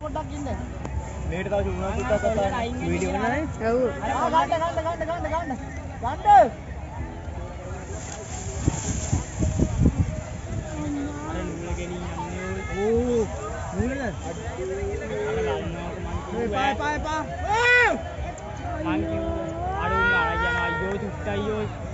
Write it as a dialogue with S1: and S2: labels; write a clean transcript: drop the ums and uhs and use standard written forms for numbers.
S1: පොඩ්ඩක් ඉන්න.
S2: මේකට තව චුණා සුද්දක් අතන වීඩියෝ කරනනේ.
S1: ඔව්. ගන්න.
S2: අර නූල ගෙනින් යන්නේ. ඕ නූලද? අර ගන්නවක මං කිව්වා. මං කිව්වා අර උන් අර යනවා අයියෝ චුට්ටයියෝ